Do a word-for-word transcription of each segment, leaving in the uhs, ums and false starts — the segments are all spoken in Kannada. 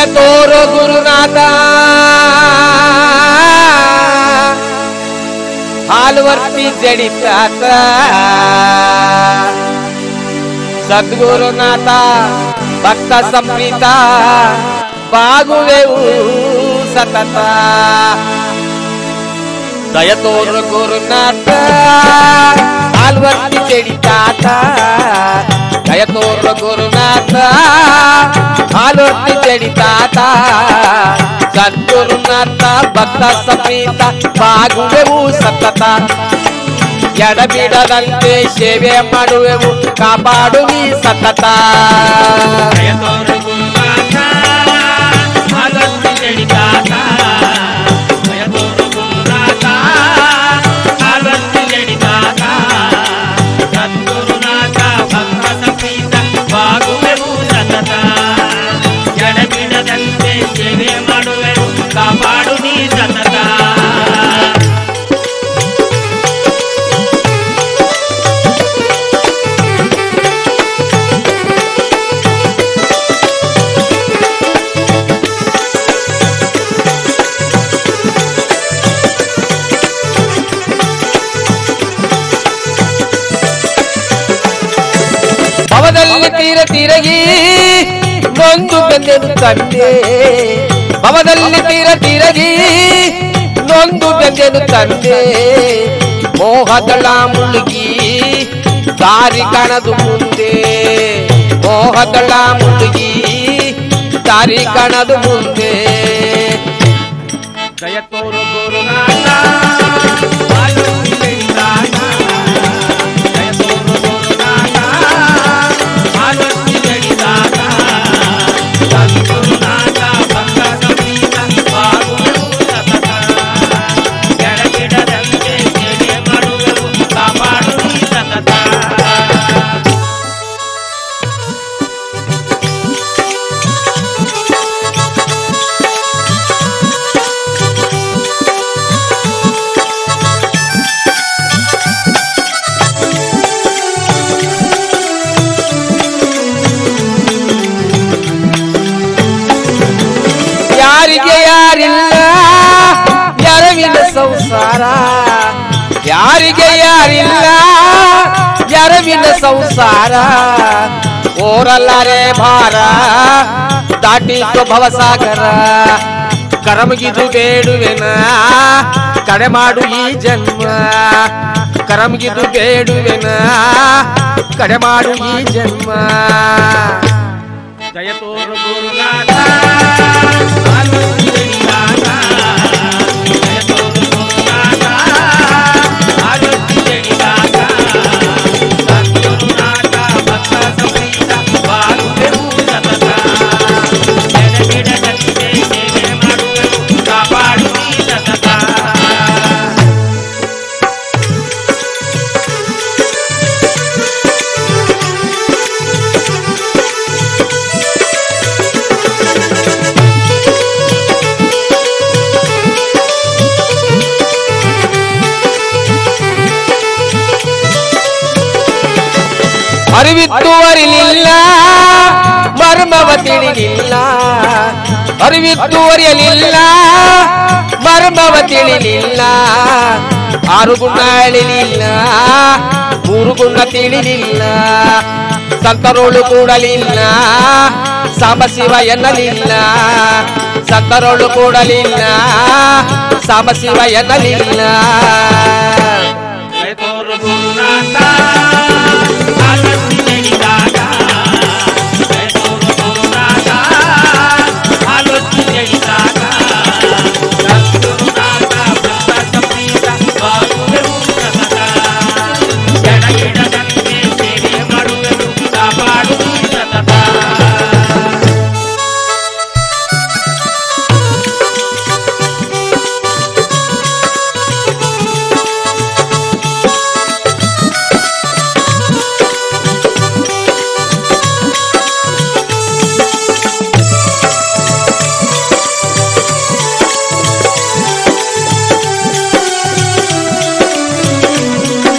ತೋರೋ ಗುರುನಾಥ ಹಾಲುವರ್ತಿ ಜಡಿತಾತ ಸದ್ಗುರುನಾಥ ಭಕ್ತ ಸಂಪ್ರೀತ ಬಾಗುವೆವು ಸತತ ದಯ ತೋರು ಗುರುನಾಥ ಹಾಲುವರ್ತಿ ಜಡಿತಾತ ದಯ ತೋರು ಗುರುನಾಥ ಹಾಲುವರ್ತಿ ಜಡಿತಾತ ಸದ್ಗುರುನಾಥ ಭಕ್ತ ಸಂಪ್ರೀತ ಬಾಗುವೆವು ಸತತ ಎಡಬಿಡದಂತೆ ಸೇವೆ ಮಾಡುವೆವು ಕಾಪಾಡುವಿ ಸತತ ಎಡಬಿಡದಂತೆ ಸೇವೆ ಮಾಡುವೆವು ಕಾಪಾಡುವಿ ಸತತ ಭವದಲ್ಲಿ ತೀರ ತೀರಗಿ ನೊಂದು ಬೆಂದೆನು ತಂದೆ ಭವದಲ್ಲಿ ತೀರ ತೀರಗಿ ನೊಂದು ಬೆಂದೆನು ತಂದೆ ಮೋಹದಳ ಮುಳುಗಿ ದಾರಿ ಕಾಣದು ಮುಂದೆ ಮೋಹದಳ ಮುಳುಗಿ ದಾರಿ ಕಾಣದು ಮುಂದೆ ದಯ ತೋರು ಗುರುನಾಥ ಯಾರಿಗೆ ಯಾರಿಲ್ಲ ಎರವಿನ ಸಂಸಾರ ಯಾರಿಗೆ ಯಾರಿಲ್ಲ ಎರವಿನ ಸಂಸಾರ ಓರಲ್ಲರೆ ಭಾರ ದಾಟಿತು ಭವಸಾಗರ ಕರಮಗಿದು ಬೇಡುವೆನ ಕಡೆ ಮಾಡು ಈ ಜನ್ಮ ಕರಮಗಿದು ಬೇಡುವೆನ ಕಡೆ ಮಾಡು ಈ ಜನ್ಮ ದಯ ತೋರು ಗುರುನಾಥ ಅರಿವಿತ್ತು ಅರಿಲಿಲ್ಲ ಮರ್ಮವ ತಿಳಿಲಿಲ್ಲ ಅರಿವಿತ್ತು ಅರಿಯಲಿಲ್ಲ ಮರ್ಮವ ತಿಳಿಲಿಲ್ಲ ಆರು ಗುಣ ಅಳಿಲಿಲ್ಲ ಮೂರು ಗುಣ ತಿಳಿಲಿಲ್ಲ ಸಂತರೋಳು ಕೂಡಲಿಲ್ಲ ಸಾಂಬ ಶಿವ ಎನ್ನಲಿಲ್ಲ ಸಂತರೋಳು ಕೂಡಲಿಲ್ಲ ಸಾಂಬ ಶಿವ ಎನ್ನಲಿಲ್ಲ ದಯ ತೋರು ಗುರುನಾಥ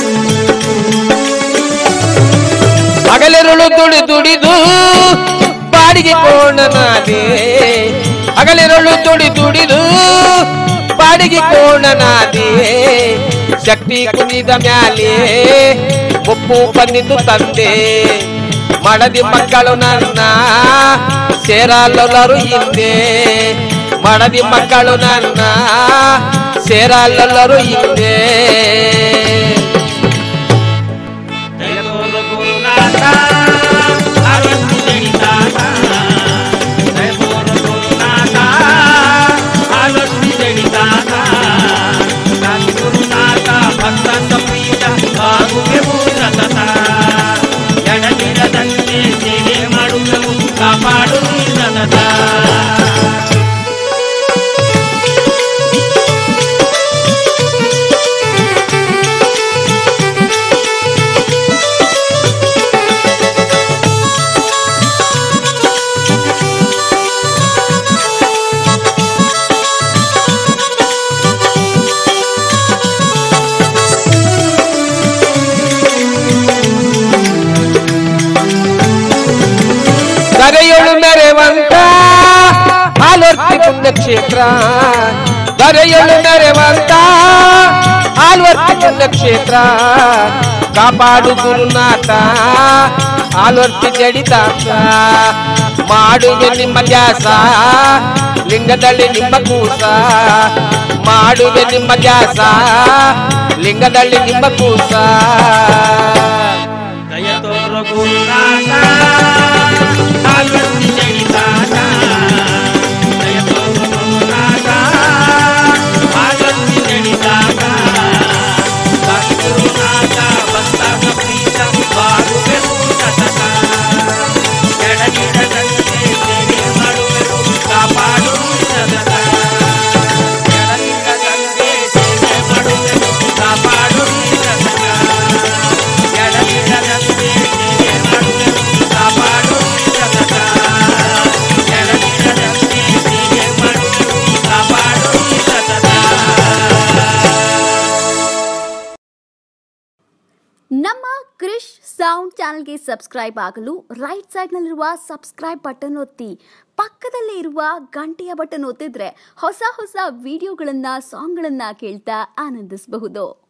ಹಗಲಿರುಳು ದುಡಿ ದುಡಿದು ಬಾಡಿಗೆ ಕೋಣನಾದೆ ಹಗಲಿರಳು ದುಡಿ ದುಡಿದು ಬಾಡಿಗೆ ಕೋಣನಾದೆ ಶಕ್ತಿ ಕುಂದಿದ ಮ್ಯಾಲೆ ಒಪ್ಪು ಬಂದಿದ್ದು ತಂದೆ ಮಡದಿ ಮಕ್ಕಳು ನನ್ನ ಸೇರಲ್ಲರು ಹಿಂದೆ ಮಡದಿ ಮಕ್ಕಳು ನನ್ನ ಸೇರಲ್ಲರು ಹಿಂದೆ ಕಾಪಾಡು ನೀ ಸತತ ದರೆಯೊಳು ಮೆರೆವಂತ ಆಲ್ವರ್ತಿ ಪುಣ್ಯಕ್ಷೇತ್ರ ದರೆಯೊಳು ಮೆರೆವಂತ ಆಲ್ವರ್ತಿ ಪುಣ್ಯಕ್ಷೇತ್ರ ಕಾಪಾಡು ಗುರುನಾಥ ಆಲ್ವರ್ತಿ ಜಡಿತಾತ ಮಾಡುವೆ ನಿಮ್ಮ ದ್ಯಾಸ ಲಿಂಗದಲ್ಲಿ ನಿಮ್ಮ ಕೂಸ ಮಾಡುವೆ ನಿಮ್ಮ ದ್ಯಾಸ ಲಿಂಗದಲ್ಲಿ ನಿಮ್ಮ ಕೂಸ ದಯ ತೋರು ಗುರುನಾಥ ಆಲ್ವರ್ತಿ ಜಡಿತಾತ ದಯ ತೋರು ಗುರುನಾಥ ಆಲ್ವರ್ತಿ ಜಡಿತಾತ ಬಾಗಿ ಗುರುನಾಥ ಭಕ್ತ ಪ್ರೀತ ಬಾಗುವೆವು ಸತತ ಎಡಗಿಡದಂತೆ ಸೇವೆ ಮಾಡುವೆವು ಕಾಪಾಡು ಸತತ ಎಡಗಿಡದಂತೆ ಸೇವೆ ಮಾಡುವೆವು ಕಾಪಾಡು ಸತತ ಎಡಗಿಡದಂತೆ ಸೇವೆ ಮಾಡುವೆವು ಕಾಪಾಡು ಸತತ ಎಡಗಿಡದಂತೆ ಸೇವೆ ಮಾಡುವೆವು ಕಾಪಾಡು ಸತತ. ನಮ್ಮ ಕ್ರಿಶ್ ಸೌಂಡ್ ಚಾನೆಲ್ಗೆ ಸಬ್ಸ್ಕ್ರೈಬ್ ಆಗಲು ರೈಟ್ ಸೈಡ್ನಲ್ಲಿರುವ ಸಬ್ಸ್ಕ್ರೈಬ್ ಬಟನ್ ಒತ್ತಿ ಪಕ್ಕದಲ್ಲೇ ಇರುವ ಗಂಟೆಯ ಬಟನ್ ಒತ್ತಿದ್ರೆ ಹೊಸ ಹೊಸ ವಿಡಿಯೋಗಳನ್ನ ಸಾಂಗ್ಗಳನ್ನ ಕೇಳ್ತಾ ಆನಂದಿಸಬಹುದು.